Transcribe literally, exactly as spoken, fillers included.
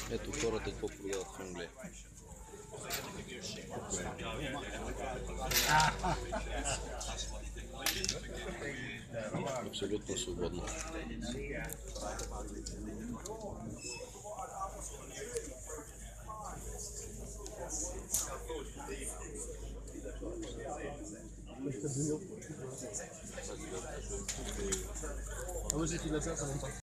Ето хората какво продават в Англия. Абсолютно свободно. How is it you let that